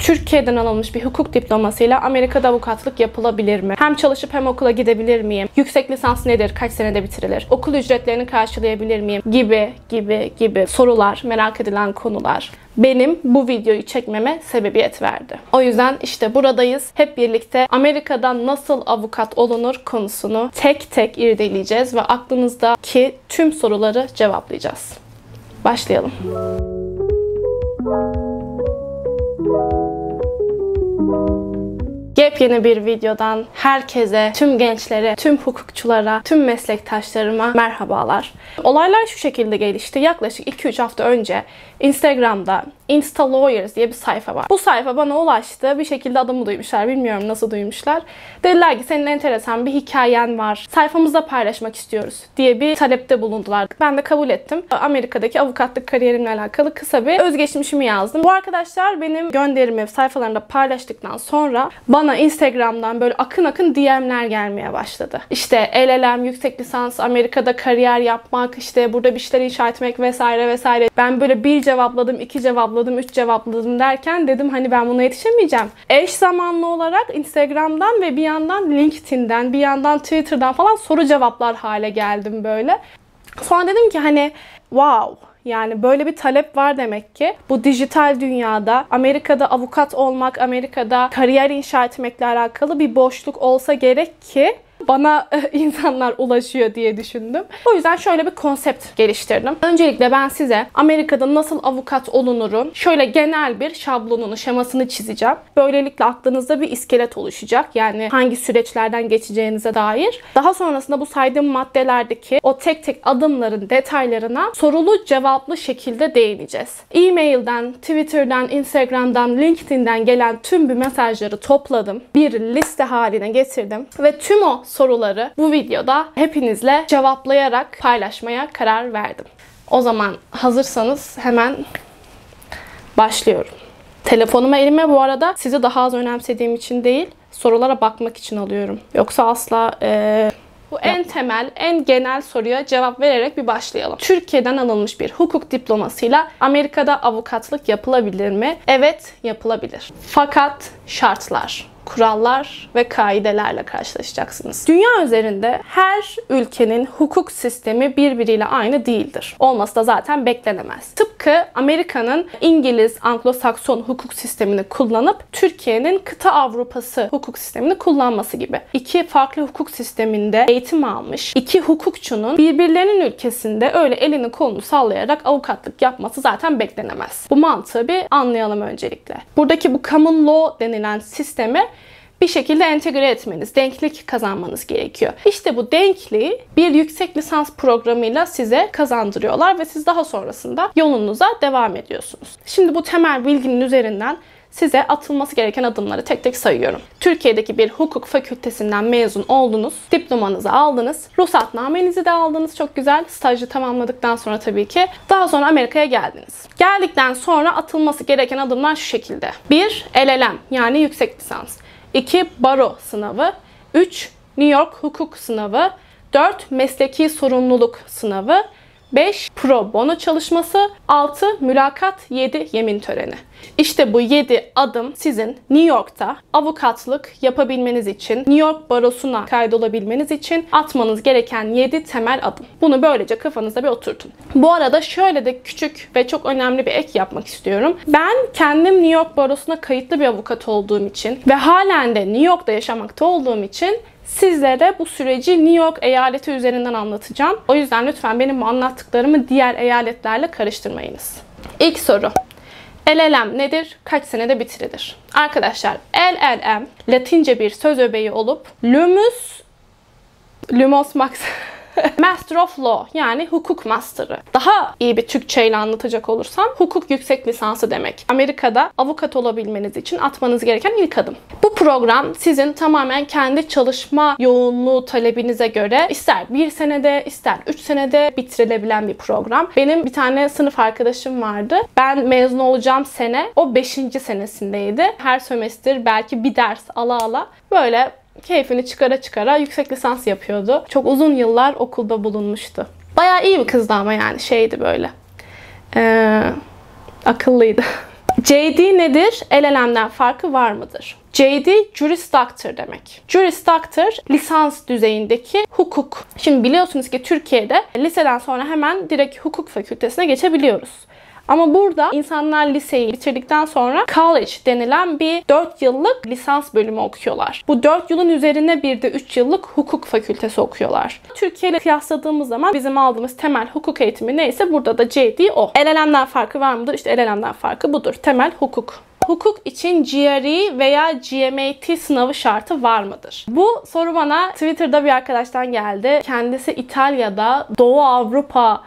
Türkiye'den alınmış bir hukuk diplomasıyla Amerika'da avukatlık yapılabilir mi? Hem çalışıp hem okula gidebilir miyim? Yüksek lisans nedir? Kaç senede bitirilir? Okul ücretlerini karşılayabilir miyim? Gibi sorular, merak edilen konular benim bu videoyu çekmeme sebebiyet verdi. O yüzden işte buradayız. Hep birlikte Amerika'dan nasıl avukat olunur konusunu tek tek irdeleyeceğiz ve aklınızdaki tüm soruları cevaplayacağız. Başlayalım. Yepyeni bir videodan herkese, tüm gençlere, tüm hukukçulara, tüm meslektaşlarıma merhabalar. Olaylar şu şekilde gelişti. Yaklaşık 2-3 hafta önce Instagram'da Insta Lawyers diye bir sayfa var. Bu sayfa bana ulaştı. Bir şekilde adımı duymuşlar. Bilmiyorum nasıl duymuşlar. Dediler ki senin enteresan bir hikayen var. Sayfamızda paylaşmak istiyoruz diye bir talepte bulundular. Ben de kabul ettim. Amerika'daki avukatlık kariyerimle alakalı kısa bir özgeçmişimi yazdım. Bu arkadaşlar benim gönderimi sayfalarında paylaştıktan sonra bana Instagram'dan böyle akın akın DM'ler gelmeye başladı. İşte LLM, yüksek lisans, Amerika'da kariyer yapmak, işte burada bir şeyler inşa etmek vesaire vesaire. Ben böyle bir cevapladım, 2 cevapladım, 3 cevapladım derken dedim hani ben buna yetişemeyeceğim. Eş zamanlı olarak Instagram'dan ve bir yandan LinkedIn'den, bir yandan Twitter'dan falan soru cevaplar hale geldim böyle. Sonra dedim ki hani wow. Yani böyle bir talep var demek ki. Bu dijital dünyada Amerika'da avukat olmak, Amerika'da kariyer inşa etmekle alakalı bir boşluk olsa gerek ki bana insanlar ulaşıyor diye düşündüm. O yüzden şöyle bir konsept geliştirdim. Öncelikle ben size Amerika'da nasıl avukat olunurun şöyle genel bir şablonunu, şemasını çizeceğim. Böylelikle aklınızda bir iskelet oluşacak. Yani hangi süreçlerden geçeceğinize dair. Daha sonrasında bu saydığım maddelerdeki o tek tek adımların detaylarına sorulu cevaplı şekilde değineceğiz. E-mail'den, Twitter'dan, Instagram'dan, LinkedIn'den gelen tüm bu mesajları topladım. Bir liste haline getirdim ve tüm o soruları bu videoda hepinizle cevaplayarak paylaşmaya karar verdim. O zaman hazırsanız hemen başlıyorum. Telefonumu elime bu arada sizi daha az önemsediğim için değil, sorulara bakmak için alıyorum. Yoksa asla bu en temel, en genel soruya cevap vererek bir başlayalım. Türkiye'den alınmış bir hukuk diplomasıyla Amerika'da avukatlık yapılabilir mi? Evet, yapılabilir. Fakat şartlar, kurallar ve kaidelerle karşılaşacaksınız. Dünya üzerinde her ülkenin hukuk sistemi birbiriyle aynı değildir. Olması da zaten beklenemez. Tıpkı Amerika'nın İngiliz, Anglo-Sakson hukuk sistemini kullanıp Türkiye'nin kıta Avrupası hukuk sistemini kullanması gibi. İki farklı hukuk sisteminde eğitim almış iki hukukçunun birbirlerinin ülkesinde öyle elini kolunu sallayarak avukatlık yapması zaten beklenemez. Bu mantığı bir anlayalım öncelikle. Buradaki bu common law denilen sistemi bir şekilde entegre etmeniz, denklik kazanmanız gerekiyor. İşte bu denkliği bir yüksek lisans programıyla size kazandırıyorlar ve siz daha sonrasında yolunuza devam ediyorsunuz. Şimdi bu temel bilginin üzerinden size atılması gereken adımları tek tek sayıyorum. Türkiye'deki bir hukuk fakültesinden mezun oldunuz, diplomanızı aldınız, ruhsatnamenizi de aldınız, çok güzel. Stajı tamamladıktan sonra tabii ki daha sonra Amerika'ya geldiniz. Geldikten sonra atılması gereken adımlar şu şekilde. 1. LLM yani yüksek lisans. 2. Baro sınavı. 3. New York hukuk sınavı. 4. Mesleki sorumluluk sınavı. 5. Pro bono çalışması. 6. Mülakat. 7. Yemin töreni. İşte bu 7 adım sizin New York'ta avukatlık yapabilmeniz için, New York barosuna kaydolabilmeniz için atmanız gereken 7 temel adım. Bunu böylece kafanızda bir oturtun. Bu arada şöyle de küçük ve çok önemli bir ek yapmak istiyorum. Ben kendim New York barosuna kayıtlı bir avukat olduğum için ve halen de New York'ta yaşamakta olduğum için sizlere bu süreci New York eyaleti üzerinden anlatacağım. O yüzden lütfen benim bu anlattıklarımı diğer eyaletlerle karıştırmayınız. İlk soru. LLM nedir? Kaç senede bitirilir? Arkadaşlar LLM Latince bir söz öbeği olup Lumos Max Master of Law yani hukuk master'ı. Daha iyi bir Türkçeyle anlatacak olursam hukuk yüksek lisansı demek. Amerika'da avukat olabilmeniz için atmanız gereken ilk adım. Bu program sizin tamamen kendi çalışma yoğunluğu talebinize göre ister 1 senede ister 3 senede bitirilebilen bir program. Benim bir tane sınıf arkadaşım vardı. Ben mezun olacağım sene o 5. senesindeydi. Her sömestr belki bir ders ala ala böyle keyfini çıkara çıkara yüksek lisans yapıyordu. Çok uzun yıllar okulda bulunmuştu. Bayağı iyi bir kızdı ama yani şeydi böyle. Akıllıydı. JD nedir? LLM'den farkı var mıdır? JD, Juris Doctor demek. Juris Doctor, lisans düzeyindeki hukuk. Şimdi biliyorsunuz ki Türkiye'de liseden sonra hemen direkt hukuk fakültesine geçebiliyoruz. Ama burada insanlar liseyi bitirdikten sonra college denilen bir 4 yıllık lisans bölümü okuyorlar. Bu 4 yılın üzerine bir de 3 yıllık hukuk fakültesi okuyorlar. Türkiye ile kıyasladığımız zaman bizim aldığımız temel hukuk eğitimi neyse burada da JD o. LLM'den farkı var mıdır? İşte LLM'den farkı budur. Temel hukuk. Hukuk için GRE veya GMAT sınavı şartı var mıdır? Bu soru bana Twitter'da bir arkadaştan geldi. Kendisi İtalya'da Doğu Avrupa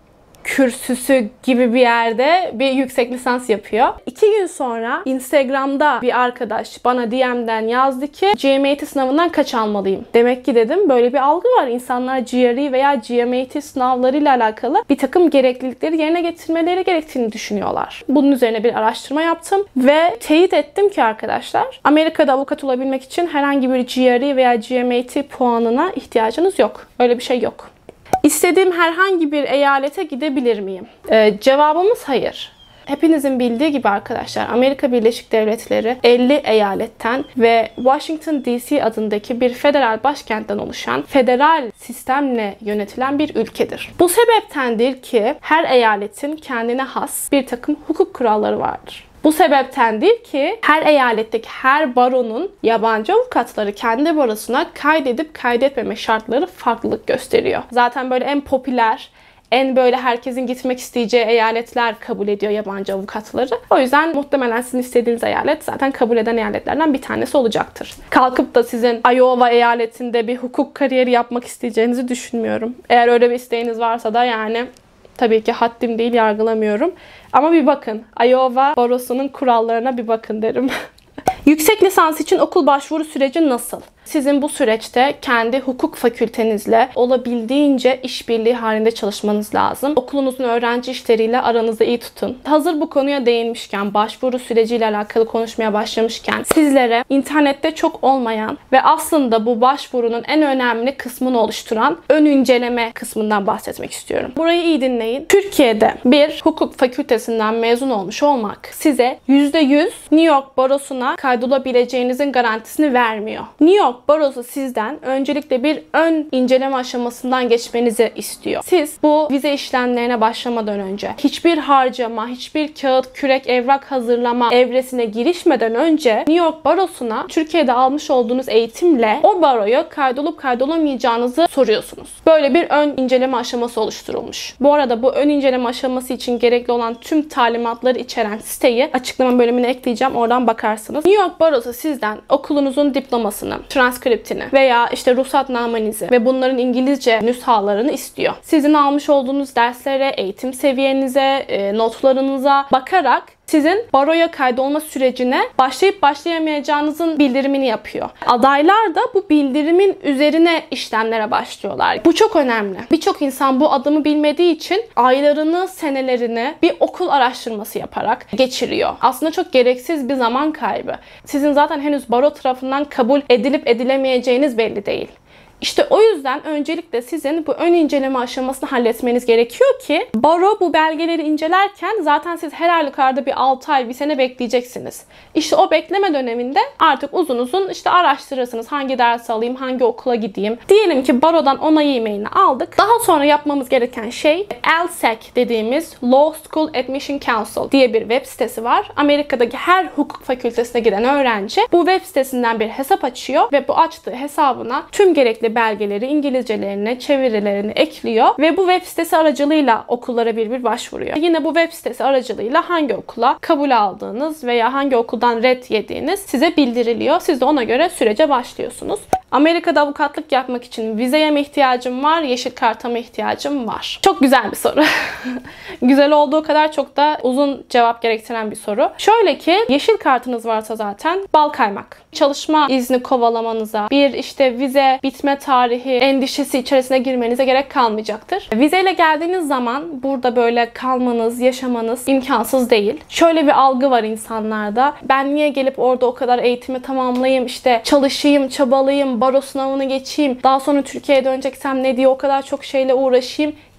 kürsüsü gibi bir yerde bir yüksek lisans yapıyor. 2 gün sonra Instagram'da bir arkadaş bana DM'den yazdı ki GMAT sınavından kaç almalıyım? Demek ki dedim böyle bir algı var. İnsanlar GRE veya GMAT sınavlarıyla alakalı bir takım gereklilikleri yerine getirmeleri gerektiğini düşünüyorlar. Bunun üzerine bir araştırma yaptım ve teyit ettim ki arkadaşlar, Amerika'da avukat olabilmek için herhangi bir GRE veya GMAT puanına ihtiyacınız yok. Öyle bir şey yok. İstediğim herhangi bir eyalete gidebilir miyim? Cevabımız hayır. Hepinizin bildiği gibi arkadaşlar Amerika Birleşik Devletleri 50 eyaletten ve Washington DC adındaki bir federal başkentten oluşan federal sistemle yönetilen bir ülkedir. Bu sebeptendir ki her eyaletin kendine has bir takım hukuk kuralları vardır. Bu sebeptendir ki her eyaletteki her baronun yabancı avukatları kendi barosuna kaydedip kaydetmeme şartları farklılık gösteriyor. Zaten böyle en popüler, en böyle herkesin gitmek isteyeceği eyaletler kabul ediyor yabancı avukatları. O yüzden muhtemelen sizin istediğiniz eyalet zaten kabul eden eyaletlerden bir tanesi olacaktır. Kalkıp da sizin Iowa eyaletinde bir hukuk kariyeri yapmak isteyeceğinizi düşünmüyorum. Eğer öyle bir isteğiniz varsa da yani tabii ki haddim değil, yargılamıyorum. Ama bir bakın. Iowa barosunun kurallarına bir bakın derim. Yüksek lisans için okul başvuru süreci nasıl? Sizin bu süreçte kendi hukuk fakültenizle olabildiğince işbirliği halinde çalışmanız lazım. Okulunuzun öğrenci işleriyle aranızı iyi tutun. Hazır bu konuya değinmişken, başvuru süreciyle alakalı konuşmaya başlamışken sizlere internette çok olmayan ve aslında bu başvurunun en önemli kısmını oluşturan ön inceleme kısmından bahsetmek istiyorum. Burayı iyi dinleyin. Türkiye'de bir hukuk fakültesinden mezun olmuş olmak size %100 New York barosuna kaydolabileceğinizin garantisini vermiyor. New York Barosu sizden öncelikle bir ön inceleme aşamasından geçmenizi istiyor. Siz bu vize işlemlerine başlamadan önce hiçbir harcama, hiçbir kağıt, kürek, evrak hazırlama evresine girişmeden önce New York Barosu'na Türkiye'de almış olduğunuz eğitimle o baroya kaydolup kaydolamayacağınızı soruyorsunuz. Böyle bir ön inceleme aşaması oluşturulmuş. Bu arada bu ön inceleme aşaması için gerekli olan tüm talimatları içeren siteyi açıklama bölümüne ekleyeceğim. Oradan bakarsınız. New York Barosu sizden okulunuzun diplomasını, transkriptini veya işte ruhsatnamenizi ve bunların İngilizce nüshalarını istiyor. Sizin almış olduğunuz derslere, eğitim seviyenize, notlarınıza bakarak sizin baroya kaydolma sürecine başlayıp başlayamayacağınızın bildirimini yapıyor. Adaylar da bu bildirimin üzerine işlemlere başlıyorlar. Bu çok önemli. Birçok insan bu adımı bilmediği için aylarını, senelerini bir okul araştırması yaparak geçiriyor. Aslında çok gereksiz bir zaman kaybı. Sizin zaten henüz baro tarafından kabul edilip edilemeyeceğiniz belli değil. İşte o yüzden öncelikle sizin bu ön inceleme aşamasını halletmeniz gerekiyor ki baro bu belgeleri incelerken zaten siz her halükarda bir 6 ay, bir sene bekleyeceksiniz. İşte o bekleme döneminde artık uzun uzun işte araştırırsınız. Hangi ders alayım, hangi okula gideyim. Diyelim ki barodan onay e-mailini aldık. Daha sonra yapmamız gereken şey LSAC dediğimiz Law School Admission Council diye bir web sitesi var. Amerika'daki her hukuk fakültesine giden öğrenci bu web sitesinden bir hesap açıyor ve bu açtığı hesabına tüm gerekli belgeleri, İngilizcelerini, çevirilerini ekliyor ve bu web sitesi aracılığıyla okullara bir başvuruyor. Yine bu web sitesi aracılığıyla hangi okula kabul aldığınız veya hangi okuldan red yediğiniz size bildiriliyor. Siz de ona göre sürece başlıyorsunuz. Amerika'da avukatlık yapmak için vizeye mi ihtiyacım var, yeşil karta mı ihtiyacım var? Çok güzel bir soru. Güzel olduğu kadar çok da uzun cevap gerektiren bir soru. Şöyle ki yeşil kartınız varsa zaten bal kaymak. Çalışma izni kovalamanıza, bir işte vize bitme tarihi endişesi içerisine girmenize gerek kalmayacaktır. Vizeyle geldiğiniz zaman burada böyle kalmanız, yaşamanız imkansız değil. Şöyle bir algı var insanlarda. Ben niye gelip orada o kadar eğitimi tamamlayayım, işte çalışayım, çabalayayım, baro sınavını geçeyim, daha sonra Türkiye'ye döneceksem ne diye o kadar çok şeyle uğraşayım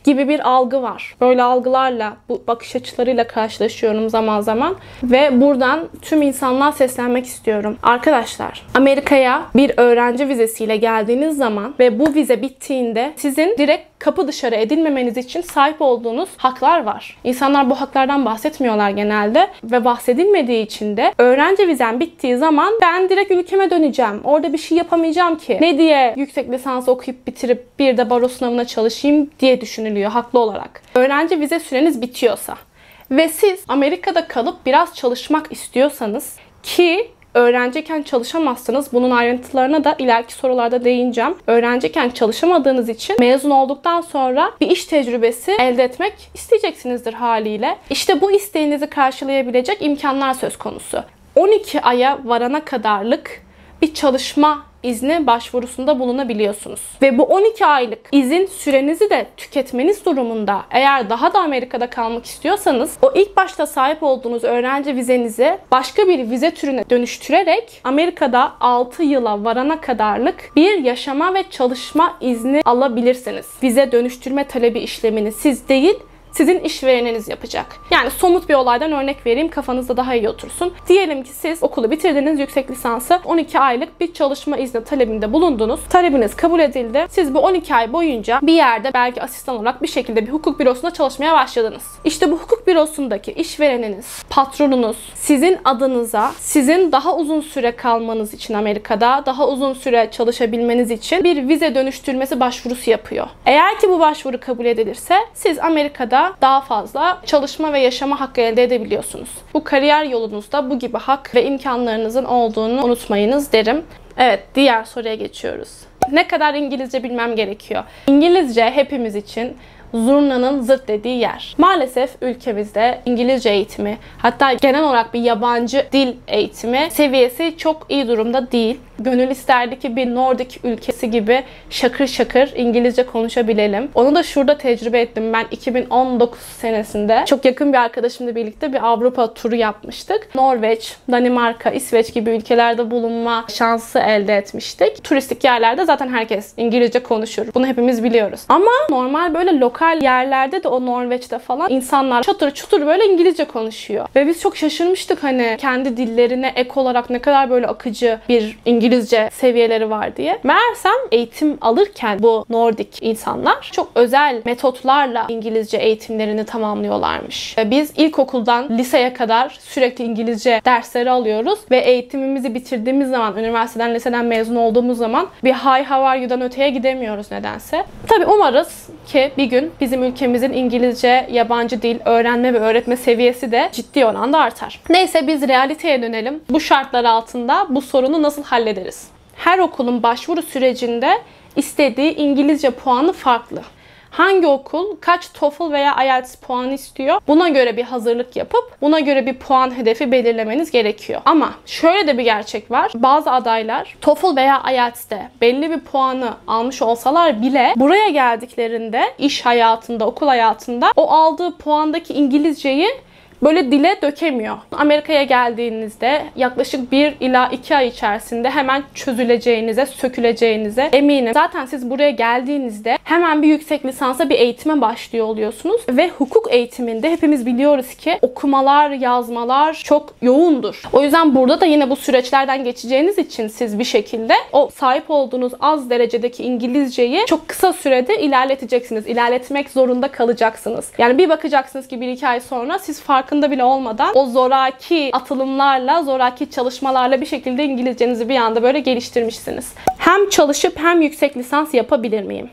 gibi bir algı var. Böyle algılarla, bu bakış açılarıyla karşılaşıyorum zaman zaman ve buradan tüm insanlığa seslenmek istiyorum. Arkadaşlar, Amerika'ya bir öğrenci vizesiyle geldiğiniz zaman ve bu vize bittiğinde sizin direkt kapı dışarı edilmemeniz için sahip olduğunuz haklar var. İnsanlar bu haklardan bahsetmiyorlar genelde ve bahsedilmediği için de öğrenci vizen bittiği zaman ben direkt ülkeme döneceğim. Orada bir şey yapamayacağım ki. Ne diye yüksek lisans okuyup bitirip bir de baro sınavına çalışayım diye düşünülüyor haklı olarak. Öğrenci vize süreniz bitiyorsa ve siz Amerika'da kalıp biraz çalışmak istiyorsanız ki öğrenciyken çalışamazsınız. Bunun ayrıntılarına da ileriki sorularda değineceğim. Öğrenciyken çalışamadığınız için mezun olduktan sonra bir iş tecrübesi elde etmek isteyeceksinizdir haliyle. İşte bu isteğinizi karşılayabilecek imkanlar söz konusu. 12 aya varana kadarlık bir çalışma izni başvurusunda bulunabiliyorsunuz. Ve bu 12 aylık izin sürenizi de tüketmeniz durumunda eğer daha da Amerika'da kalmak istiyorsanız o ilk başta sahip olduğunuz öğrenci vizenizi başka bir vize türüne dönüştürerek Amerika'da 6 yıla varana kadarlık bir yaşama ve çalışma izni alabilirsiniz. Vize dönüştürme talebi işlemini siz değil, sizin işvereniniz yapacak. Yani somut bir olaydan örnek vereyim, kafanızda daha iyi otursun. Diyelim ki siz okulu bitirdiniz, yüksek lisansı, 12 aylık bir çalışma izni talebinde bulundunuz. Talebiniz kabul edildi. Siz bu 12 ay boyunca bir yerde belki asistan olarak bir şekilde bir hukuk bürosunda çalışmaya başladınız. İşte bu hukuk bürosundaki işvereniniz, patronunuz sizin adınıza, sizin daha uzun süre kalmanız için Amerika'da, daha uzun süre çalışabilmeniz için bir vize dönüştürmesi başvurusu yapıyor. Eğer ki bu başvuru kabul edilirse siz Amerika'da daha fazla çalışma ve yaşama hakkı elde edebiliyorsunuz. Bu kariyer yolunuzda bu gibi hak ve imkanlarınızın olduğunu unutmayınız derim. Evet, diğer soruya geçiyoruz. Ne kadar İngilizce bilmem gerekiyor? İngilizce hepimiz için zurnanın zırt dediği yer. Maalesef ülkemizde İngilizce eğitimi, hatta genel olarak bir yabancı dil eğitimi seviyesi çok iyi durumda değil. Gönül isterdi ki bir Nordik ülkesi gibi şakır şakır İngilizce konuşabilelim. Onu da şurada tecrübe ettim. Ben 2019 senesinde çok yakın bir arkadaşımla birlikte bir Avrupa turu yapmıştık. Norveç, Danimarka, İsveç gibi ülkelerde bulunma şansı elde etmiştik. Turistik yerlerde zaten herkes İngilizce konuşur. Bunu hepimiz biliyoruz. Ama normal böyle lokal yerlerde de o Norveç'te falan insanlar çatır çutur böyle İngilizce konuşuyor. Ve biz çok şaşırmıştık hani kendi dillerine ek olarak ne kadar böyle akıcı bir İngilizce seviyeleri var diye. Meğersem eğitim alırken bu Nordik insanlar çok özel metotlarla İngilizce eğitimlerini tamamlıyorlarmış. Biz ilkokuldan liseye kadar sürekli İngilizce dersleri alıyoruz ve eğitimimizi bitirdiğimiz zaman, üniversiteden, liseden mezun olduğumuz zaman bir hi how are you'dan öteye gidemiyoruz nedense. Tabii umarız ki bir gün bizim ülkemizin İngilizce, yabancı dil öğrenme ve öğretme seviyesi de ciddi oranda artar. Neyse biz realiteye dönelim. Bu şartlar altında bu sorunu nasıl hallederiz? Her okulun başvuru sürecinde istediği İngilizce puanı farklı. Hangi okul kaç TOEFL veya IELTS puanı istiyor? Buna göre bir hazırlık yapıp buna göre bir puan hedefi belirlemeniz gerekiyor. Ama şöyle de bir gerçek var. Bazı adaylar TOEFL veya IELTS'te belli bir puanı almış olsalar bile buraya geldiklerinde iş hayatında, okul hayatında o aldığı puandaki İngilizceyi böyle dile dökemiyor. Amerika'ya geldiğinizde yaklaşık 1 ila 2 ay içerisinde hemen çözüleceğinize, söküleceğinize eminim. Zaten siz buraya geldiğinizde hemen bir yüksek lisansa bir eğitime başlıyor oluyorsunuz. Ve hukuk eğitiminde hepimiz biliyoruz ki okumalar, yazmalar çok yoğundur. O yüzden burada da yine bu süreçlerden geçeceğiniz için siz bir şekilde o sahip olduğunuz az derecedeki İngilizceyi çok kısa sürede ilerleteceksiniz. İlerletmek zorunda kalacaksınız. Yani bir bakacaksınız ki 1-2 ay sonra siz farkında bile olmadan o zoraki atılımlarla, zoraki çalışmalarla bir şekilde İngilizcenizi bir anda böyle geliştirmişsiniz. Hem çalışıp hem yüksek lisans yapabilir miyim?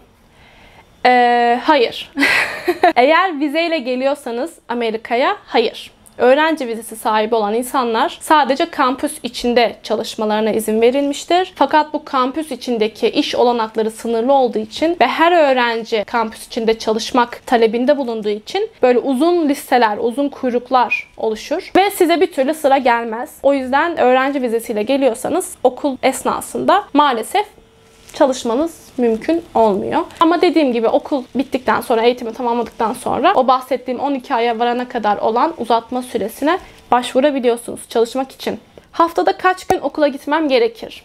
Hayır. Eğer vizeyle geliyorsanız Amerika'ya hayır. Öğrenci vizesi sahibi olan insanlar sadece kampüs içinde çalışmalarına izin verilmiştir. Fakat bu kampüs içindeki iş olanakları sınırlı olduğu için ve her öğrenci kampüs içinde çalışmak talebinde bulunduğu için böyle uzun listeler, uzun kuyruklar oluşur ve size bir türlü sıra gelmez. O yüzden öğrenci vizesiyle geliyorsanız okul esnasında maalesef çalışmanız mümkün olmuyor. Ama dediğim gibi okul bittikten sonra, eğitimi tamamladıktan sonra o bahsettiğim 12 aya varana kadar olan uzatma süresine başvurabiliyorsunuz çalışmak için. Haftada kaç gün okula gitmem gerekir?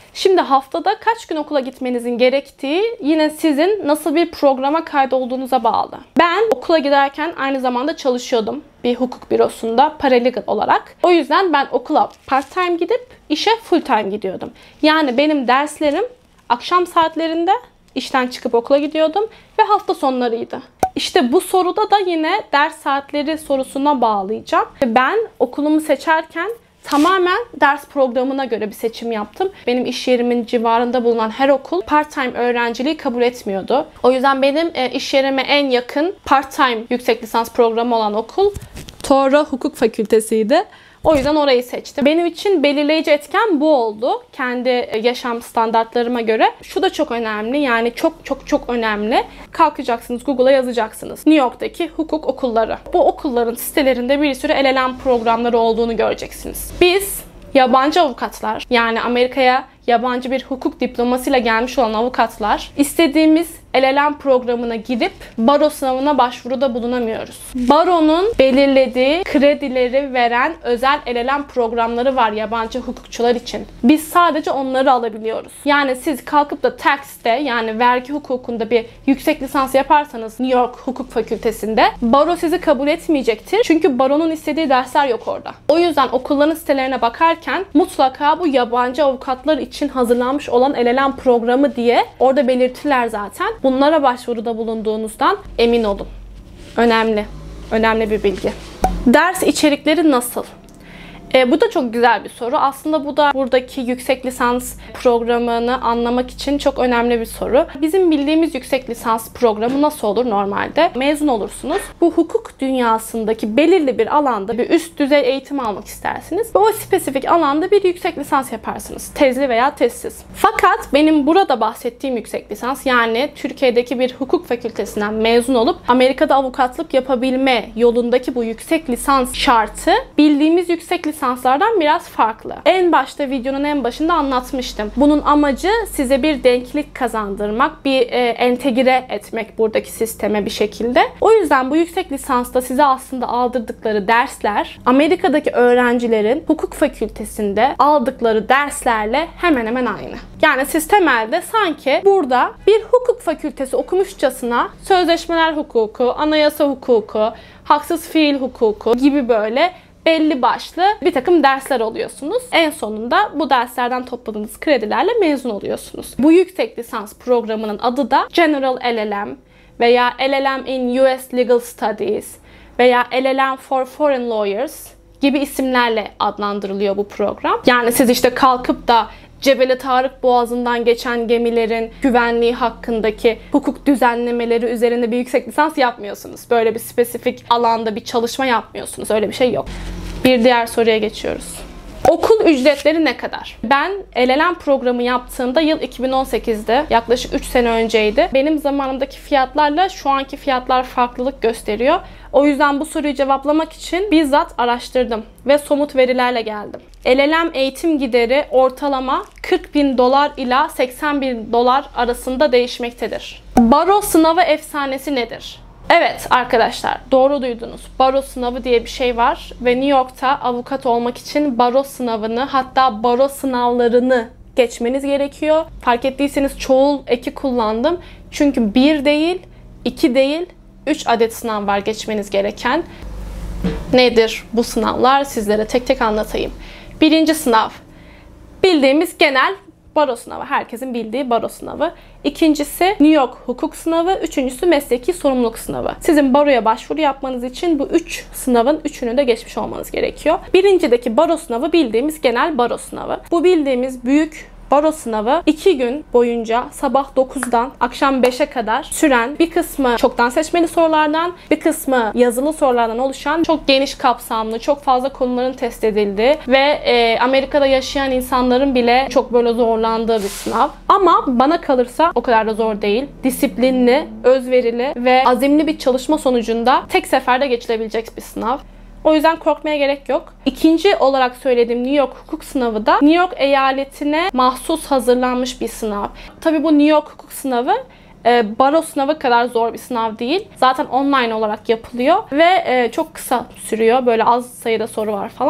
Şimdi haftada kaç gün okula gitmenizin gerektiği yine sizin nasıl bir programa kaydolduğunuza bağlı. Ben okula giderken aynı zamanda çalışıyordum bir hukuk bürosunda paralegal olarak. O yüzden ben okula part time gidip işe full time gidiyordum. Yani benim derslerim akşam saatlerinde işten çıkıp okula gidiyordum ve hafta sonlarıydı. İşte bu soruda da yine ders saatleri sorusuna bağlayacağım. Ben okulumu seçerken tamamen ders programına göre bir seçim yaptım. Benim iş yerimin civarında bulunan her okul part-time öğrenciliği kabul etmiyordu. O yüzden benim iş yerime en yakın part-time yüksek lisans programı olan okul Tora Hukuk Fakültesiydi. O yüzden orayı seçtim. Benim için belirleyici etken bu oldu. Kendi yaşam standartlarıma göre. Şu da çok önemli. Yani çok önemli. Kalkacaksınız, Google'a yazacaksınız. New York'taki hukuk okulları. Bu okulların sitelerinde bir sürü LLM programları olduğunu göreceksiniz. Biz yabancı avukatlar, yani Amerika'ya yabancı bir hukuk diplomasıyla gelmiş olan avukatlar istediğimiz LLM programına gidip baro sınavına başvuruda bulunamıyoruz. Baronun belirlediği kredileri veren özel LLM programları var yabancı hukukçular için. Biz sadece onları alabiliyoruz. Yani siz kalkıp da tax'te, yani vergi hukukunda bir yüksek lisans yaparsanız New York Hukuk Fakültesinde baro sizi kabul etmeyecektir. Çünkü baronun istediği dersler yok orada. O yüzden okulların sitelerine bakarken mutlaka bu yabancı avukatlar için hazırlanmış olan LLM programı diye orada belirtirler zaten. Bunlara başvuruda bulunduğunuzdan emin olun. Önemli. Önemli bir bilgi. Ders içerikleri nasıl? Bu da çok güzel bir soru. Aslında bu da buradaki yüksek lisans programını anlamak için çok önemli bir soru. Bizim bildiğimiz yüksek lisans programı nasıl olur normalde? Mezun olursunuz. Bu hukuk dünyasındaki belirli bir alanda bir üst düzey eğitim almak istersiniz. Ve o spesifik alanda bir yüksek lisans yaparsınız. Tezli veya tezsiz. Fakat benim burada bahsettiğim yüksek lisans, yani Türkiye'deki bir hukuk fakültesinden mezun olup Amerika'da avukatlık yapabilme yolundaki bu yüksek lisans şartı bildiğimiz yüksek lisanslardan biraz farklı. En başta videonun en başında anlatmıştım. Bunun amacı size bir denklik kazandırmak, bir entegre etmek buradaki sisteme bir şekilde. O yüzden bu yüksek lisansta size aslında aldırdıkları dersler Amerika'daki öğrencilerin hukuk fakültesinde aldıkları derslerle hemen hemen aynı. Yani siz temelde sanki burada bir hukuk fakültesi okumuşçasına sözleşmeler hukuku, anayasa hukuku, haksız fiil hukuku gibi böyle belli başlı bir takım dersler alıyorsunuz. En sonunda bu derslerden topladığınız kredilerle mezun oluyorsunuz. Bu yüksek lisans programının adı da General LLM veya LLM in US Legal Studies veya LLM for Foreign Lawyers gibi isimlerle adlandırılıyor bu program. Yani siz işte kalkıp da Cebeli Tarık Boğazı'ndan geçen gemilerin güvenliği hakkındaki hukuk düzenlemeleri üzerinde bir yüksek lisans yapmıyorsunuz. Böyle bir spesifik alanda bir çalışma yapmıyorsunuz. Öyle bir şey yok. Bir diğer soruya geçiyoruz. Okul ücretleri ne kadar? Ben LLM programı yaptığımda yıl 2018'de, yaklaşık 3 sene önceydi. Benim zamanımdaki fiyatlarla şu anki fiyatlar farklılık gösteriyor. O yüzden bu soruyu cevaplamak için bizzat araştırdım ve somut verilerle geldim. LLM eğitim gideri ortalama $40.000 ila $80.000 arasında değişmektedir. Baro sınavı efsanesi nedir? Evet arkadaşlar, doğru duydunuz. Baro sınavı diye bir şey var ve New York'ta avukat olmak için baro sınavını, hatta baro sınavlarını geçmeniz gerekiyor. Fark ettiyseniz çoğul eki kullandım. Çünkü 1 değil, 2 değil, 3 adet sınav var geçmeniz gereken. Nedir bu sınavlar? Sizlere tek tek anlatayım. Birinci sınav, bildiğimiz genel baro sınavı. Herkesin bildiği baro sınavı. İkincisi New York hukuk sınavı. Üçüncüsü mesleki sorumluluk sınavı. Sizin baroya başvuru yapmanız için bu 3 sınavın 3'ünü de geçmiş olmanız gerekiyor. Birincideki baro sınavı bildiğimiz genel baro sınavı. Bu bildiğimiz büyük baro sınavı 2 gün boyunca sabah 9'dan akşam 5'e kadar süren, bir kısmı çoktan seçmeli sorulardan, bir kısmı yazılı sorulardan oluşan çok geniş kapsamlı, çok fazla konuların test edildiği ve Amerika'da yaşayan insanların bile çok böyle zorlandığı bir sınav. Ama bana kalırsa o kadar da zor değil. Disiplinli, özverili ve azimli bir çalışma sonucunda tek seferde geçilebilecek bir sınav. O yüzden korkmaya gerek yok. İkinci olarak söylediğim New York hukuk sınavı da New York eyaletine mahsus hazırlanmış bir sınav. Tabii bu New York hukuk sınavı baro sınavı kadar zor bir sınav değil. Zaten online olarak yapılıyor ve çok kısa sürüyor. Böyle az sayıda soru var falan.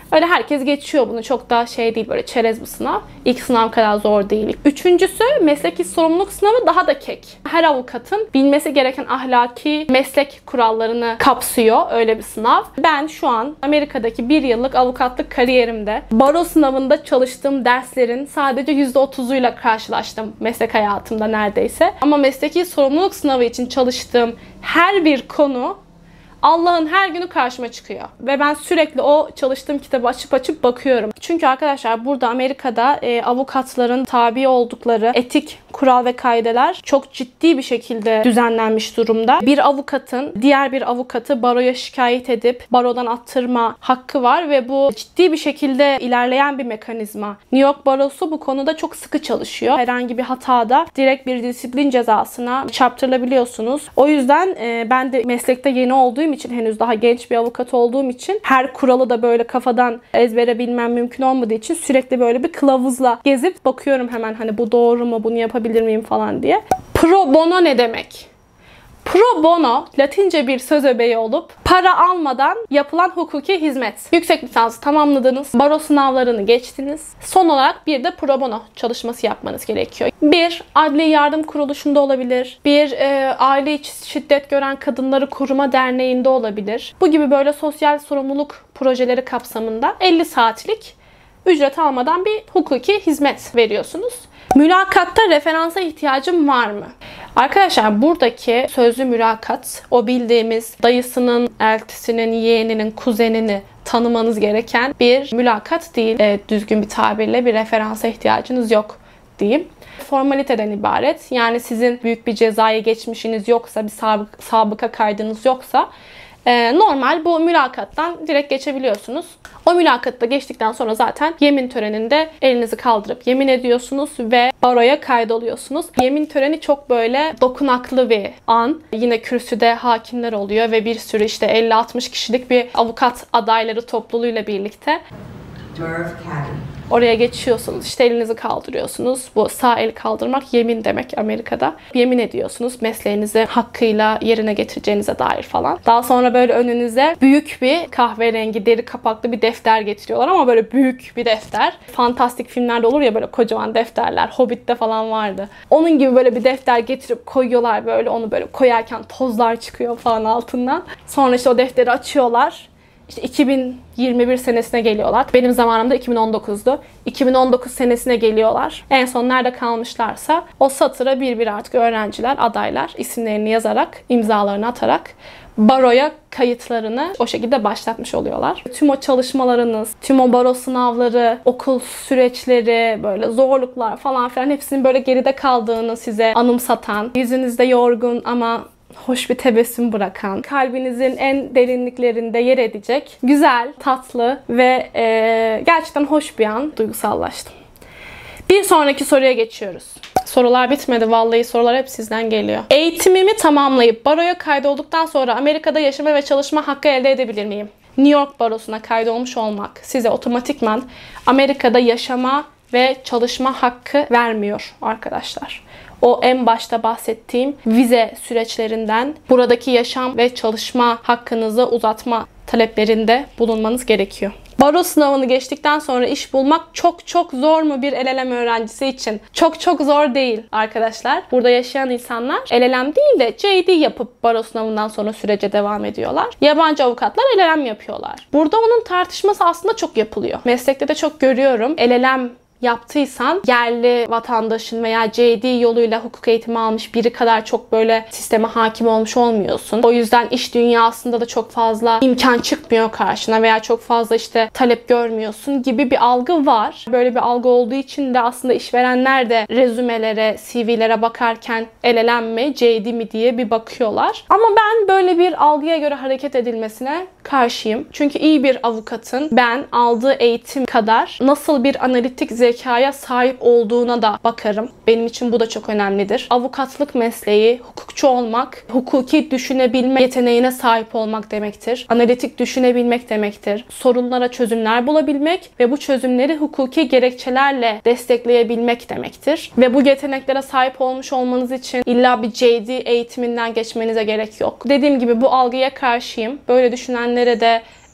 Öyle herkes geçiyor bunu. Çok da şey değil, böyle çerez bir sınav. İlk sınav kadar zor değil. Üçüncüsü mesleki sorumluluk sınavı, daha da kek. Her avukatın bilmesi gereken ahlaki meslek kurallarını kapsıyor öyle bir sınav. Ben şu an Amerika'daki 1 yıllık avukatlık kariyerimde baro sınavında çalıştığım derslerin sadece %30'uyla karşılaştım meslek hayatımda neredeyse. Ama mesleki sorumluluk sınavı için çalıştığım her bir konu Allah'ın her günü karşıma çıkıyor. Ve ben sürekli o çalıştığım kitabı açıp bakıyorum. Çünkü arkadaşlar burada Amerika'da avukatların tabi oldukları etik kural ve kaideler çok ciddi bir şekilde düzenlenmiş durumda. Bir avukatın diğer bir avukatı baroya şikayet edip barodan attırma hakkı var ve bu ciddi bir şekilde ilerleyen bir mekanizma. New York Barosu bu konuda çok sıkı çalışıyor. Herhangi bir hatada direkt bir disiplin cezasına çarptırılabiliyorsunuz. O yüzden ben de meslekte yeni olduğum için, henüz daha genç bir avukat olduğum için her kuralı da böyle kafadan ezbere bilmem mümkün olmadığı için sürekli böyle bir kılavuzla gezip bakıyorum hemen, hani bu doğru mu, bunu yapabilir miyim falan diye. Pro bono ne demek? Pro bono, Latince bir söz öbeği olup para almadan yapılan hukuki hizmet. Yüksek lisansı tamamladınız, baro sınavlarını geçtiniz. Son olarak bir de pro bono çalışması yapmanız gerekiyor. Bir, adli yardım kuruluşunda olabilir. Bir, aile içi şiddet gören kadınları koruma derneğinde olabilir. Bu gibi böyle sosyal sorumluluk projeleri kapsamında 50 saatlik ücret almadan bir hukuki hizmet veriyorsunuz. Mülakatta referansa ihtiyacım var mı? Arkadaşlar buradaki sözlü mülakat, o bildiğimiz dayısının, eltisinin, yeğeninin, kuzenini tanımanız gereken bir mülakat değil. Düzgün bir tabirle bir referansa ihtiyacınız yok diyeyim. Formaliteden ibaret. Yani sizin büyük bir cezai geçmişiniz yoksa, bir sabıka kaydınız yoksa normal bu mülakattan direkt geçebiliyorsunuz. O mülakatta geçtikten sonra zaten yemin töreninde elinizi kaldırıp yemin ediyorsunuz ve baroya kaydoluyorsunuz. Yemin töreni çok böyle dokunaklı bir an. Yine kürsüde hakimler oluyor ve bir sürü işte 50-60 kişilik bir avukat adayları topluluğuyla birlikte oraya geçiyorsunuz. İşte elinizi kaldırıyorsunuz. Bu sağ el kaldırmak yemin demek Amerika'da. Yemin ediyorsunuz mesleğinizi hakkıyla yerine getireceğinize dair falan. Daha sonra böyle önünüze büyük bir kahverengi deri kapaklı bir defter getiriyorlar ama böyle büyük bir defter. Fantastik filmlerde olur ya böyle kocaman defterler. Hobbit'te falan vardı. Onun gibi böyle bir defter getirip koyuyorlar böyle. Onu böyle koyarken tozlar çıkıyor falan altından. Sonra işte o defteri açıyorlar. İşte 2021 senesine geliyorlar. Benim zamanımda 2019'du. 2019 senesine geliyorlar. En son nerede kalmışlarsa o satıra bir artık öğrenciler, adaylar isimlerini yazarak, imzalarını atarak baroya kayıtlarını o şekilde başlatmış oluyorlar. Tüm o çalışmalarınız, tüm o baro sınavları, okul süreçleri, böyle zorluklar falan filan hepsinin böyle geride kaldığını size anımsatan, yüzünüzde yorgun ama hoş bir tebessüm bırakan, kalbinizin en derinliklerinde yer edecek, güzel, tatlı ve gerçekten hoş bir an. Duygusallaştım. Bir sonraki soruya geçiyoruz. Sorular bitmedi. Vallahi sorular hep sizden geliyor. Eğitimimi tamamlayıp baroya kaydolduktan sonra Amerika'da yaşama ve çalışma hakkı elde edebilir miyim? New York Barosu'na kaydolmuş olmak size otomatikman Amerika'da yaşama ve çalışma hakkı vermiyor arkadaşlar. O en başta bahsettiğim vize süreçlerinden buradaki yaşam ve çalışma hakkınızı uzatma taleplerinde bulunmanız gerekiyor. Baro sınavını geçtikten sonra iş bulmak çok zor mu bir LLM öğrencisi için? Çok zor değil arkadaşlar. Burada yaşayan insanlar LLM değil de JD yapıp baro sınavından sonra sürece devam ediyorlar. Yabancı avukatlar LLM yapıyorlar. Burada onun tartışması aslında çok yapılıyor. Meslekte de çok görüyorum. LLM yaptıysan yerli vatandaşın veya JD yoluyla hukuk eğitimi almış biri kadar çok böyle sisteme hakim olmuş olmuyorsun. O yüzden iş dünyasında da çok fazla imkan çıkmıyor karşına veya çok fazla işte talep görmüyorsun gibi bir algı var. Böyle bir algı olduğu için de aslında işverenler de rezümelere, CV'lere bakarken LLM mi, JD mi diye bir bakıyorlar. Ama ben böyle bir algıya göre hareket edilmesine karşıyım. Çünkü iyi bir avukatın ben aldığı eğitim kadar nasıl bir analitik zekaya sahip olduğuna da bakarım. Benim için bu da çok önemlidir. Avukatlık mesleği, hukukçu olmak, hukuki düşünebilme yeteneğine sahip olmak demektir. Analitik düşünebilmek demektir. Sorunlara çözümler bulabilmek ve bu çözümleri hukuki gerekçelerle destekleyebilmek demektir. Ve bu yeteneklere sahip olmuş olmanız için illa bir JD eğitiminden geçmenize gerek yok. Dediğim gibi bu algıya karşıyım. Böyle düşünenlere de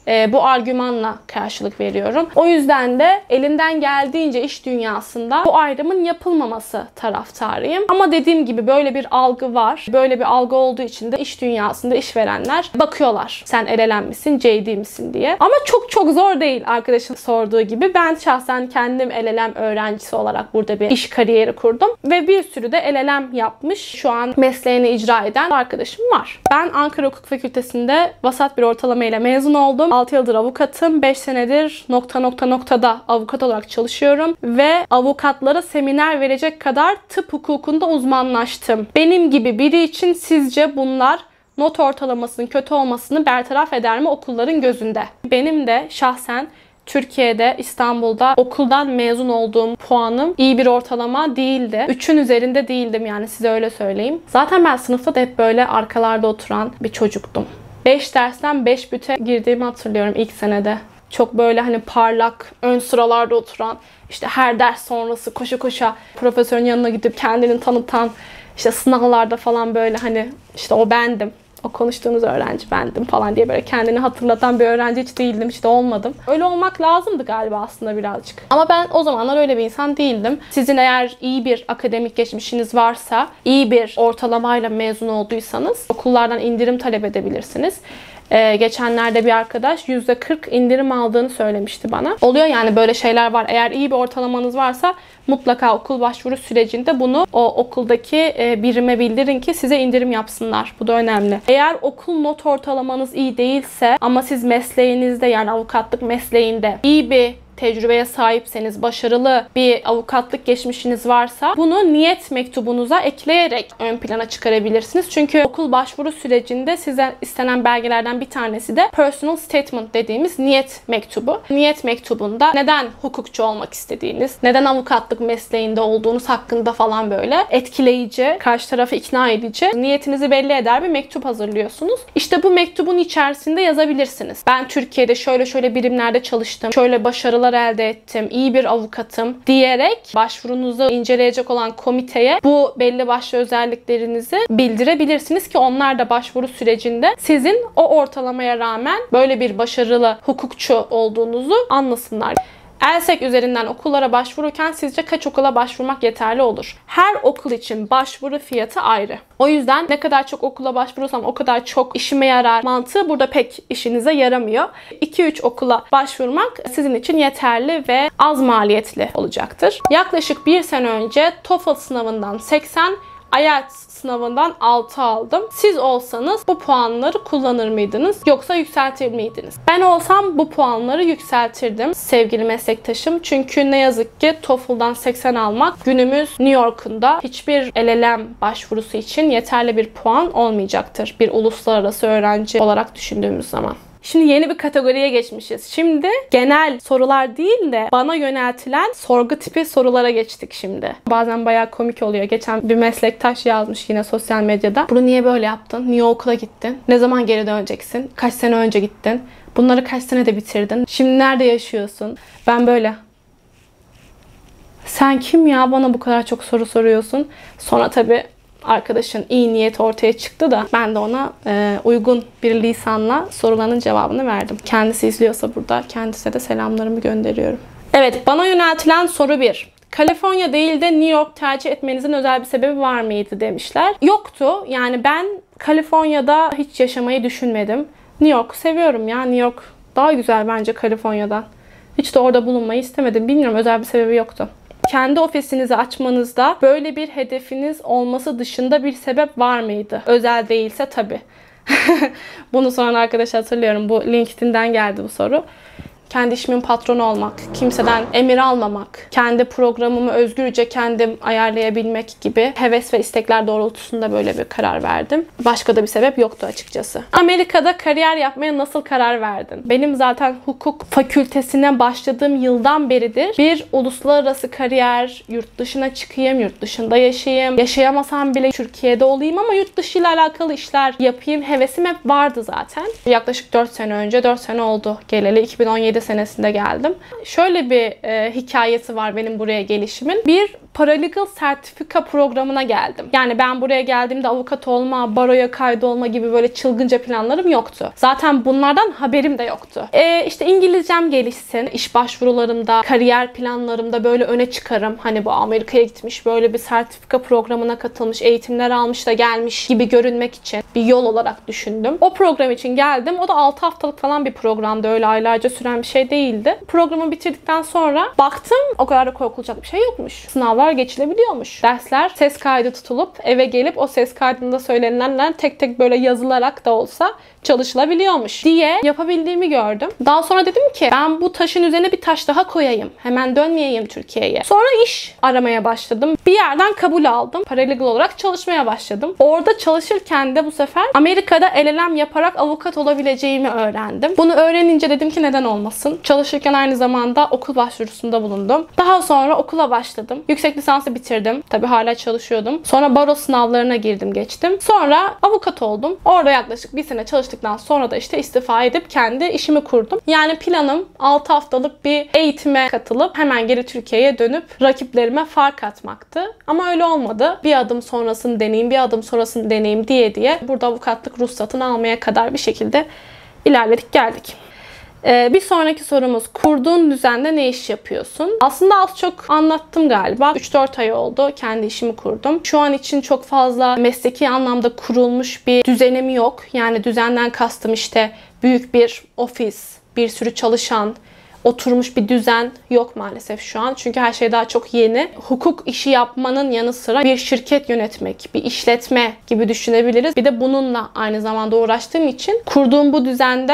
Bu argümanla karşılık veriyorum. O yüzden de elinden geldiğince iş dünyasında bu ayrımın yapılmaması taraftarıyım. Ama dediğim gibi böyle bir algı var. Böyle bir algı olduğu için de iş dünyasında işverenler bakıyorlar. Sen LLM misin, JD misin diye. Ama çok zor değil arkadaşın sorduğu gibi. Ben şahsen kendim LLM öğrencisi olarak burada bir iş kariyeri kurdum. Ve bir sürü de LLM yapmış, şu an mesleğini icra eden arkadaşım var. Ben Ankara Hukuk Fakültesi'nde vasat bir ortalama ile mezun oldum. 6 yıldır avukatım. 5 senedir noktada avukat olarak çalışıyorum. Ve avukatlara seminer verecek kadar tıp hukukunda uzmanlaştım. Benim gibi biri için sizce bunlar not ortalamasının kötü olmasını bertaraf eder mi okulların gözünde? Benim de şahsen Türkiye'de, İstanbul'da okuldan mezun olduğum puanım iyi bir ortalama değildi. 3'ün üzerinde değildim yani, size öyle söyleyeyim. Zaten ben sınıfta da hep böyle arkalarda oturan bir çocuktum. 5 dersten 5 büte girdiğimi hatırlıyorum ilk senede. Çok böyle hani parlak, ön sıralarda oturan, işte her ders sonrası koşa koşa profesörün yanına gidip kendini tanıtan, işte sınavlarda falan böyle hani işte o bendim. O konuştuğunuz öğrenci bendim falan diye böyle kendini hatırlatan bir öğrenci hiç değildim, hiç de olmadım. Öyle olmak lazımdı galiba aslında birazcık. Ama ben o zamanlar öyle bir insan değildim. Sizin eğer iyi bir akademik geçmişiniz varsa, iyi bir ortalamayla mezun olduysanız okullardan indirim talep edebilirsiniz. Geçenlerde bir arkadaş %40 indirim aldığını söylemişti bana. Oluyor yani, böyle şeyler var. Eğer iyi bir ortalamanız varsa mutlaka okul başvuru sürecinde bunu o okuldaki birime bildirin ki size indirim yapsınlar. Bu da önemli. Eğer okul not ortalamanız iyi değilse ama siz mesleğinizde, yani avukatlık mesleğinde iyi bir tecrübeye sahipseniz, başarılı bir avukatlık geçmişiniz varsa bunu niyet mektubunuza ekleyerek ön plana çıkarabilirsiniz. Çünkü okul başvuru sürecinde size istenen belgelerden bir tanesi de personal statement dediğimiz niyet mektubu. Niyet mektubunda neden hukukçu olmak istediğiniz, neden avukatlık mesleğinde olduğunuz hakkında falan böyle etkileyici, karşı tarafı ikna edici, niyetinizi belli eder bir mektup hazırlıyorsunuz. İşte bu mektubun içerisinde yazabilirsiniz. Ben Türkiye'de şöyle birimlerde çalıştım, şöyle başarılar elde ettim, iyi bir avukatım diyerek başvurunuzu inceleyecek olan komiteye bu belli başlı özelliklerinizi bildirebilirsiniz ki onlar da başvuru sürecinde sizin o ortalamaya rağmen böyle bir başarılı hukukçu olduğunuzu anlasınlar. ELSEC üzerinden okullara başvururken sizce kaç okula başvurmak yeterli olur? Her okul için başvuru fiyatı ayrı. O yüzden ne kadar çok okula başvurursam o kadar çok işime yarar mantığı burada pek işinize yaramıyor. 2-3 okula başvurmak sizin için yeterli ve az maliyetli olacaktır. Yaklaşık 1 sene önce TOEFL sınavından 80, IELTS sınavından 6 aldım. Siz olsanız bu puanları kullanır mıydınız yoksa yükseltir miydiniz? Ben olsam bu puanları yükseltirdim sevgili meslektaşım. Çünkü ne yazık ki TOEFL'dan 80 almak günümüz New York'un da hiçbir LLM başvurusu için yeterli bir puan olmayacaktır. Bir uluslararası öğrenci olarak düşündüğümüz zaman. Şimdi yeni bir kategoriye geçmişiz. Şimdi genel sorular değil de bana yöneltilen sorgu tipi sorulara geçtik şimdi. Bazen bayağı komik oluyor. Geçen bir meslektaş yazmış yine sosyal medyada. Bunu niye böyle yaptın? Niye okula gittin? Ne zaman geri döneceksin? Kaç sene önce gittin? Bunları kaç senede bitirdin? Şimdi nerede yaşıyorsun? Ben böyle. Sen kim ya? Bana bu kadar çok soru soruyorsun. Sonra tabii arkadaşın iyi niyeti ortaya çıktı da ben de ona uygun bir lisanla sorularının cevabını verdim. Kendisi izliyorsa burada kendisine de selamlarımı gönderiyorum. Evet, bana yöneltilen soru 1. Kaliforniya değil de New York tercih etmenizin özel bir sebebi var mıydı demişler. Yoktu. Yani ben Kaliforniya'da hiç yaşamayı düşünmedim. New York'u seviyorum ya. New York daha güzel bence Kaliforniya'dan. Hiç de orada bulunmayı istemedim. Bilmiyorum, özel bir sebebi yoktu. Kendi ofisinizi açmanızda böyle bir hedefiniz olması dışında bir sebep var mıydı? Özel değilse tabii. Bunu soran arkadaş hatırlıyorum. Bu LinkedIn'den geldi bu soru. Kendi işimin patronu olmak, kimseden emir almamak, kendi programımı özgürce kendim ayarlayabilmek gibi heves ve istekler doğrultusunda böyle bir karar verdim. Başka da bir sebep yoktu açıkçası. Amerika'da kariyer yapmaya nasıl karar verdin? Benim zaten hukuk fakültesine başladığım yıldan beridir bir uluslararası kariyer, yurt dışına çıkayım, yurt dışında yaşayayım, yaşayamasam bile Türkiye'de olayım ama yurt dışı ile alakalı işler yapayım hevesim hep vardı zaten. Yaklaşık 4 sene önce, 4 sene oldu geleli, 2017 senesinde geldim. Şöyle bir hikayesi var benim buraya gelişimin. Bir paralegal sertifika programına geldim. Yani ben buraya geldiğimde avukat olma, baroya kaydolma gibi böyle çılgınca planlarım yoktu. Zaten bunlardan haberim de yoktu. İşte İngilizcem gelişsin, iş başvurularımda, kariyer planlarımda böyle öne çıkarım. Hani bu Amerika'ya gitmiş, böyle bir sertifika programına katılmış, eğitimler almış da gelmiş gibi görünmek için bir yol olarak düşündüm. O program için geldim. O da 6 haftalık falan bir programdı. Öyle aylarca süren bir şey değildi. Programı bitirdikten sonra baktım o kadar da korkulacak bir şey yokmuş. Sınavlar geçilebiliyormuş. Dersler ses kaydı tutulup eve gelip o ses kaydında söylenilenler tek tek böyle yazılarak da olsa çalışılabiliyormuş diye yapabildiğimi gördüm. Daha sonra dedim ki ben bu taşın üzerine bir taş daha koyayım. Hemen dönmeyeyim Türkiye'ye. Sonra iş aramaya başladım. Bir yerden kabul aldım. Paralegal olarak çalışmaya başladım. Orada çalışırken de bu sefer Amerika'da LLM yaparak avukat olabileceğimi öğrendim. Bunu öğrenince dedim ki neden olmasın. Çalışırken aynı zamanda okul başvurusunda bulundum. Daha sonra okula başladım. Yüksek lisansı bitirdim. Tabii hala çalışıyordum. Sonra baro sınavlarına girdim, geçtim. Sonra avukat oldum. Orada yaklaşık bir sene çalıştıktan sonra da işte istifa edip kendi işimi kurdum. Yani planım 6 haftalık bir eğitime katılıp hemen geri Türkiye'ye dönüp rakiplerime fark atmaktı. Ama öyle olmadı. Bir adım sonrasını deneyeyim, bir adım sonrasını deneyeyim diye burada avukatlık ruhsatını almaya kadar bir şekilde ilerledik geldik. Bir sonraki sorumuz, kurduğun düzende ne iş yapıyorsun? Aslında az çok anlattım galiba. 3-4 ay oldu. Kendi işimi kurdum. Şu an için çok fazla mesleki anlamda kurulmuş bir düzenim yok. Yani düzenden kastım işte büyük bir ofis, bir sürü çalışan, oturmuş bir düzen yok maalesef şu an. Çünkü her şey daha çok yeni. Hukuk işi yapmanın yanı sıra bir şirket yönetmek, bir işletme gibi düşünebiliriz. Bir de bununla aynı zamanda uğraştığım için kurduğum bu düzende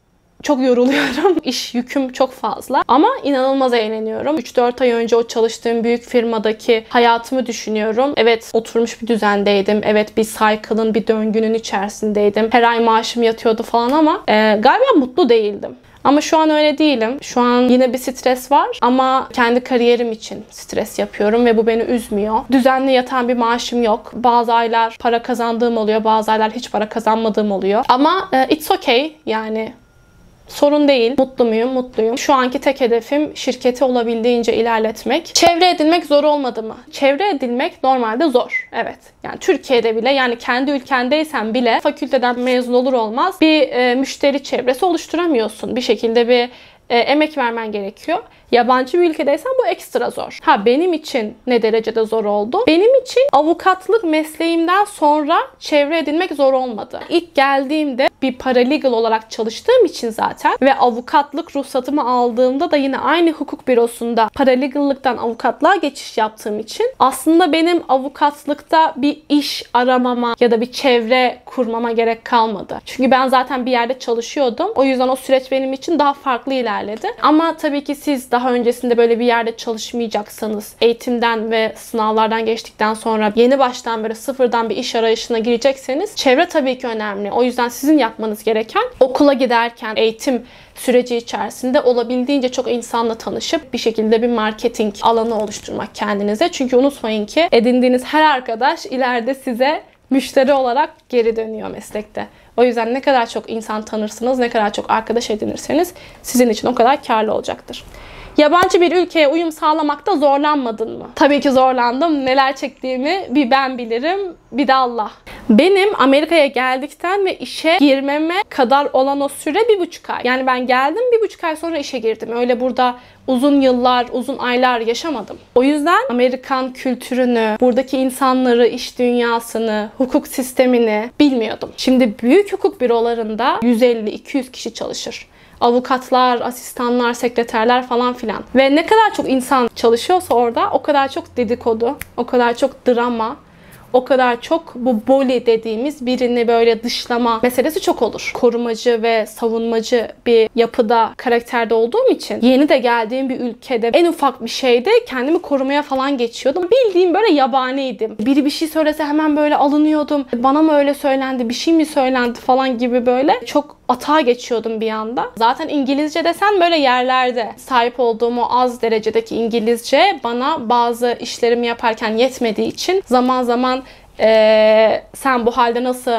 çok yoruluyorum. İş yüküm çok fazla. Ama inanılmaz eğleniyorum. 3-4 ay önce o çalıştığım büyük firmadaki hayatımı düşünüyorum. Evet, oturmuş bir düzendeydim. Evet, bir cycle'ın, bir döngünün içerisindeydim. Her ay maaşım yatıyordu falan ama galiba mutlu değildim. Ama şu an öyle değilim. Şu an yine bir stres var ama kendi kariyerim için stres yapıyorum ve bu beni üzmüyor. Düzenli yatan bir maaşım yok. Bazı aylar para kazandığım oluyor, bazı aylar hiç para kazanmadığım oluyor. Ama it's okay, yani sorun değil. Mutlu muyum? Mutluyum. Şu anki tek hedefim şirketi olabildiğince ilerletmek. Çevre edinmek zor olmadı mı? Çevre edinmek normalde zor. Evet. Yani Türkiye'de bile, yani kendi ülkendeysen bile fakülteden mezun olur olmaz bir müşteri çevresi oluşturamıyorsun. Bir şekilde bir emek vermen gerekiyor. Yabancı bir ülkedeysen bu ekstra zor. Benim için ne derecede zor oldu? Benim için avukatlık mesleğimden sonra çevre edinmek zor olmadı. İlk geldiğimde bir paralegal olarak çalıştığım için zaten ve avukatlık ruhsatımı aldığımda da yine aynı hukuk bürosunda paralegallıktan avukatlığa geçiş yaptığım için aslında benim avukatlıkta bir iş aramama ya da bir çevre kurmama gerek kalmadı. Çünkü ben zaten bir yerde çalışıyordum. O yüzden o süreç benim için daha farklı ilerledi. Ama tabii ki siz daha öncesinde böyle bir yerde çalışmayacaksanız, eğitimden ve sınavlardan geçtikten sonra yeni baştan böyle sıfırdan bir iş arayışına girecekseniz çevre tabii ki önemli. O yüzden sizin yapmanız gereken okula giderken, eğitim süreci içerisinde olabildiğince çok insanla tanışıp bir şekilde bir marketing alanı oluşturmak kendinize. Çünkü unutmayın ki edindiğiniz her arkadaş ileride size müşteri olarak geri dönüyor meslekte. O yüzden ne kadar çok insan tanırsınız, ne kadar çok arkadaş edinirseniz sizin için o kadar karlı olacaktır. Yabancı bir ülkeye uyum sağlamakta zorlanmadın mı? Tabii ki zorlandım. Neler çektiğimi bir ben bilirim, bir de Allah. Benim Amerika'ya geldikten ve işe girmeme kadar olan o süre 1,5 ay. Yani ben geldim, 1,5 ay sonra işe girdim. Öyle burada uzun yıllar, uzun aylar yaşamadım. O yüzden Amerikan kültürünü, buradaki insanları, iş dünyasını, hukuk sistemini bilmiyordum. Şimdi büyük hukuk bürolarında 150-200 kişi çalışır. Avukatlar, asistanlar, sekreterler falan filan. Ve ne kadar çok insan çalışıyorsa orada o kadar çok dedikodu, o kadar çok drama, o kadar çok bu bully dediğimiz birini böyle dışlama meselesi çok olur. Korumacı ve savunmacı bir yapıda, karakterde olduğum için yeni de geldiğim bir ülkede en ufak bir şeyde kendimi korumaya falan geçiyordum. Bildiğim böyle yabaniydim. Biri bir şey söylese hemen böyle alınıyordum. Bana mı öyle söylendi, bir şey mi söylendi falan gibi böyle çok atağa geçiyordum bir anda. Zaten İngilizce desen böyle yerlerde. Sahip olduğum o az derecedeki İngilizce bana bazı işlerimi yaparken yetmediği için zaman zaman sen bu halde nasıl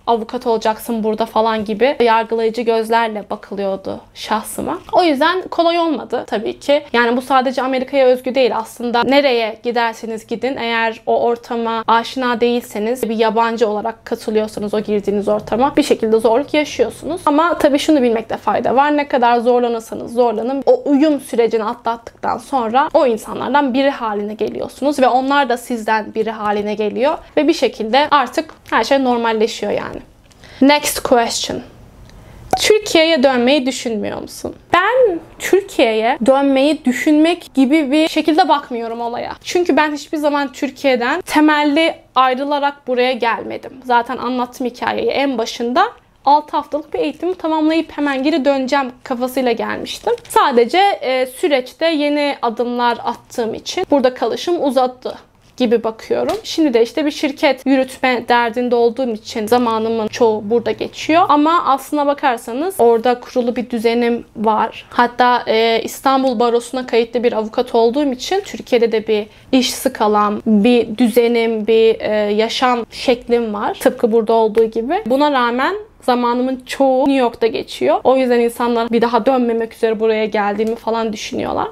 avukat olacaksın burada falan gibi yargılayıcı gözlerle bakılıyordu şahsıma. O yüzden kolay olmadı tabii ki. Yani bu sadece Amerika'ya özgü değil aslında. Nereye giderseniz gidin, eğer o ortama aşina değilseniz, bir yabancı olarak katılıyorsanız o girdiğiniz ortama, bir şekilde zorluk yaşıyorsunuz. Ama tabii şunu bilmekte fayda var. Ne kadar zorlanırsanız zorlanın, o uyum sürecini atlattıktan sonra o insanlardan biri haline geliyorsunuz ve onlar da sizden biri haline geliyor ve bir şekilde artık her şey normalleşiyor yani. Next question. Türkiye'ye dönmeyi düşünmüyor musun? Ben Türkiye'ye dönmeyi düşünmek gibi bir şekilde bakmıyorum olaya. Çünkü ben hiçbir zaman Türkiye'den temelli ayrılarak buraya gelmedim. Zaten anlattım hikayeyi en başında. 6 haftalık bir eğitimi tamamlayıp hemen geri döneceğim kafasıyla gelmiştim. Sadece süreçte yeni adımlar attığım için burada kalışım uzattı gibi bakıyorum. Şimdi de işte bir şirket yürütme derdinde olduğum için zamanımın çoğu burada geçiyor. Ama aslına bakarsanız orada kurulu bir düzenim var. Hatta İstanbul Barosu'na kayıtlı bir avukat olduğum için Türkiye'de de bir iş skalam, bir düzenim, bir yaşam şeklim var. Tıpkı burada olduğu gibi. Buna rağmen zamanımın çoğu New York'ta geçiyor. O yüzden insanlar bir daha dönmemek üzere buraya geldiğimi falan düşünüyorlar.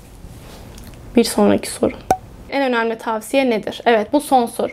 Bir sonraki soru. En önemli tavsiye nedir? Evet, bu son soru.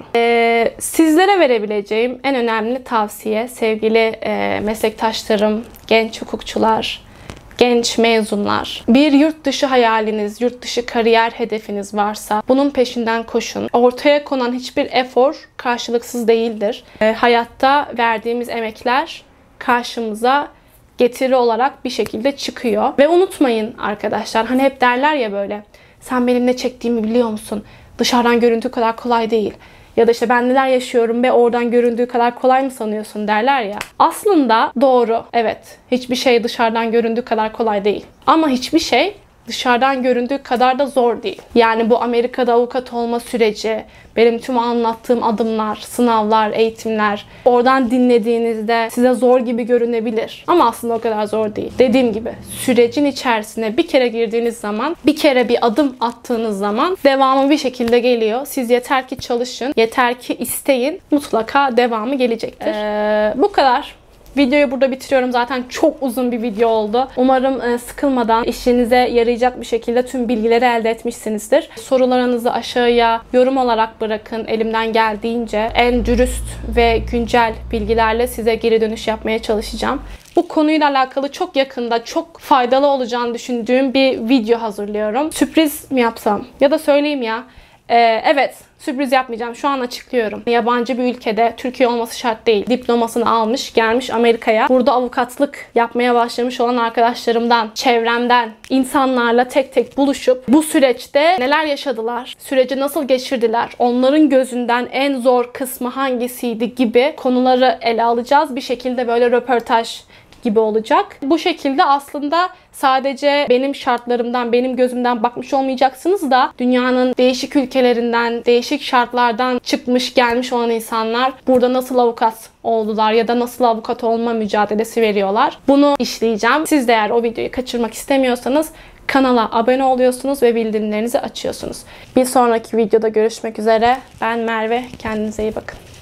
Sizlere verebileceğim en önemli tavsiye sevgili meslektaşlarım, genç hukukçular, genç mezunlar. Bir yurt dışı hayaliniz, yurt dışı kariyer hedefiniz varsa bunun peşinden koşun. Ortaya konan hiçbir efor karşılıksız değildir. Hayatta verdiğimiz emekler karşımıza getiri olarak bir şekilde çıkıyor. Ve unutmayın arkadaşlar, hani hep derler ya böyle, sen benim ne çektiğimi biliyor musun? Dışarıdan göründüğü kadar kolay değil. Ya da işte ben neler yaşıyorum ve oradan göründüğü kadar kolay mı sanıyorsun derler ya. Aslında doğru. Evet. Hiçbir şey dışarıdan göründüğü kadar kolay değil. Ama hiçbir şey dışarıdan göründüğü kadar da zor değil. Yani bu Amerika'da avukat olma süreci, benim tüm anlattığım adımlar, sınavlar, eğitimler, oradan dinlediğinizde size zor gibi görünebilir. Ama aslında o kadar zor değil. Dediğim gibi sürecin içerisine bir kere girdiğiniz zaman, bir kere bir adım attığınız zaman devamı bir şekilde geliyor. Siz yeter ki çalışın, yeter ki isteyin, mutlaka devamı gelecektir. Bu kadar. Videoyu burada bitiriyorum. Zaten çok uzun bir video oldu. Umarım sıkılmadan işinize yarayacak bir şekilde tüm bilgileri elde etmişsinizdir. Sorularınızı aşağıya yorum olarak bırakın. Elimden geldiğince en dürüst ve güncel bilgilerle size geri dönüş yapmaya çalışacağım. Bu konuyla alakalı çok yakında çok faydalı olacağını düşündüğüm bir video hazırlıyorum. Sürpriz mi yapsam? Ya da söyleyeyim ya. Evet, sürpriz yapmayacağım. Şu an açıklıyorum. Yabancı bir ülkede, Türkiye olması şart değil, diplomasını almış, gelmiş Amerika'ya. Burada avukatlık yapmaya başlamış olan arkadaşlarımdan, çevremden, insanlarla tek tek buluşup bu süreçte neler yaşadılar, süreci nasıl geçirdiler, onların gözünden en zor kısmı hangisiydi gibi konuları ele alacağız. Bir şekilde böyle röportaj gibi olacak. Bu şekilde aslında sadece benim şartlarımdan, benim gözümden bakmış olmayacaksınız da dünyanın değişik ülkelerinden, değişik şartlardan çıkmış, gelmiş olan insanlar burada nasıl avukat oldular ya da nasıl avukat olma mücadelesi veriyorlar. Bunu işleyeceğim. Siz de eğer o videoyu kaçırmak istemiyorsanız kanala abone oluyorsunuz ve bildirimlerinizi açıyorsunuz. Bir sonraki videoda görüşmek üzere. Ben Merve. Kendinize iyi bakın.